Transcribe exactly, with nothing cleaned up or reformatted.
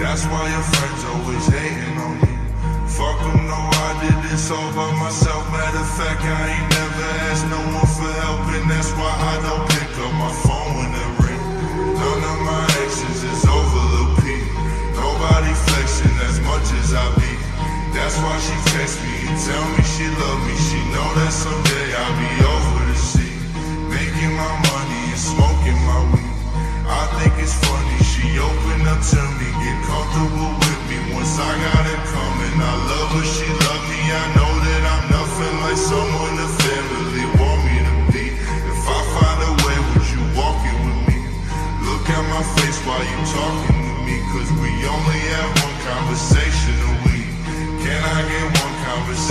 That's why your friends always hating on me. Fuck them, no, I did this all by myself. Matter of fact, I ain't never asked no one for help, and that's why I don't pick up my phone when it ring. None of my exes is over the peak. Nobody flexing as much as I be. That's why she text me and tell me she love me. She know that someday I'll be over the sea, making my money and smoking my weed. I think it's funny, she opened up to me, get comfortable with me once I got it coming. I love her, she love me, I know that I'm nothing like someone the family want me to be. If I find a way, would you walk it with me? Look at my face while you talking to me, cause we only have one conversation a week. Can I get one conversation?